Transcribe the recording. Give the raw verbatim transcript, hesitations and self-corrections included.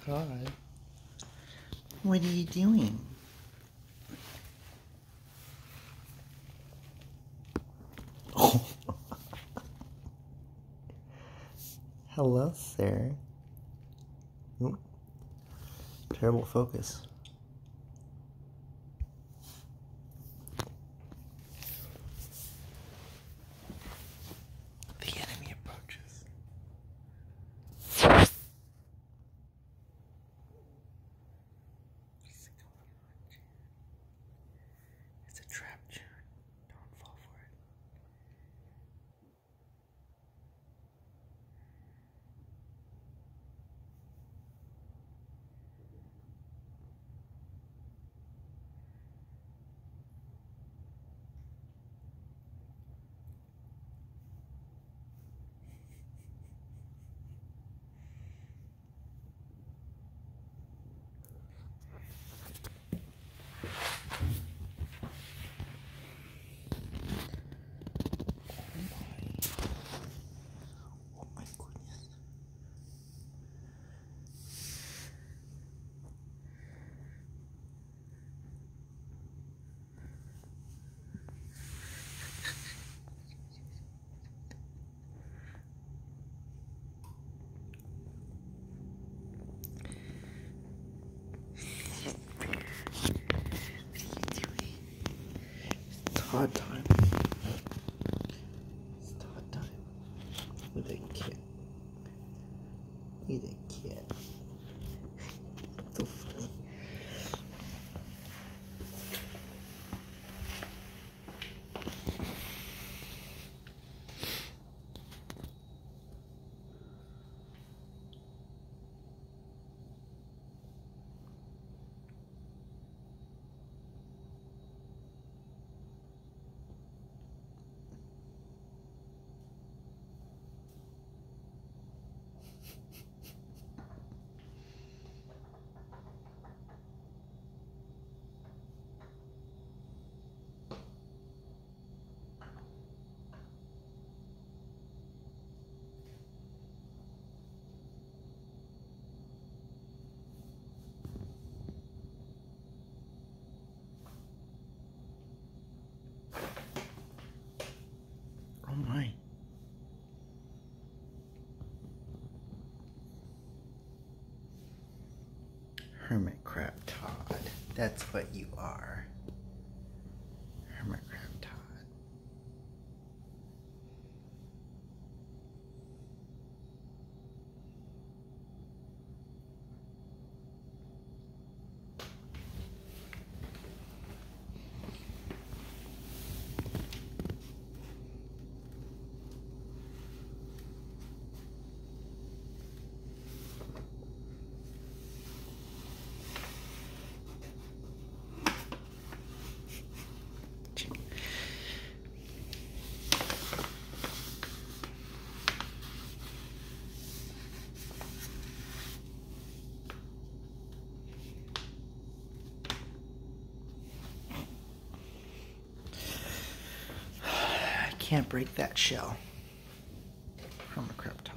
Hi. What are you doing? Oh. Hello, sir. Oop. Terrible focus. The enemy approaches. It's a trap, June. Don't fall for it. Todd time. It's Todd time. With a kid. With a kid. So funny. Oh my. Hermit crab Todd. That's what you are. Hermit crab Todd. Can't break that shell. Hermit crab Todd.